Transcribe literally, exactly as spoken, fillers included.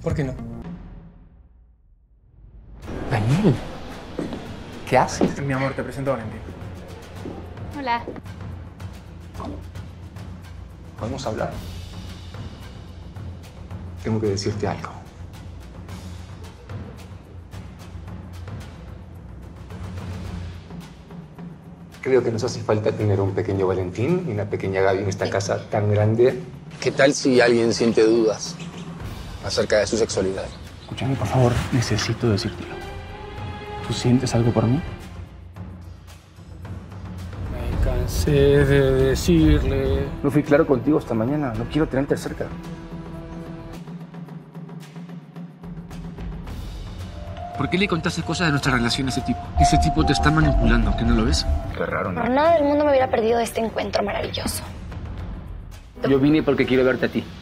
¿Por qué no? Daniel, ¿qué haces? Mi amor, te presento a Valentín. Hola. ¿Podemos hablar? Tengo que decirte algo. Creo que nos hace falta tener un pequeño Valentín y una pequeña Gaby en esta casa tan grande. ¿Qué tal si alguien siente dudas acerca de su sexualidad? Escúchame, por favor, necesito decírtelo. ¿Tú sientes algo por mí? Me cansé de decirle... No fui claro contigo esta mañana. No quiero tenerte cerca. ¿Por qué le contaste cosas de nuestra relación a ese tipo? Ese tipo te está manipulando, ¿que no lo ves? Qué raro, ¿no? Por nada del mundo me hubiera perdido este encuentro maravilloso. Yo vine porque quiero verte a ti.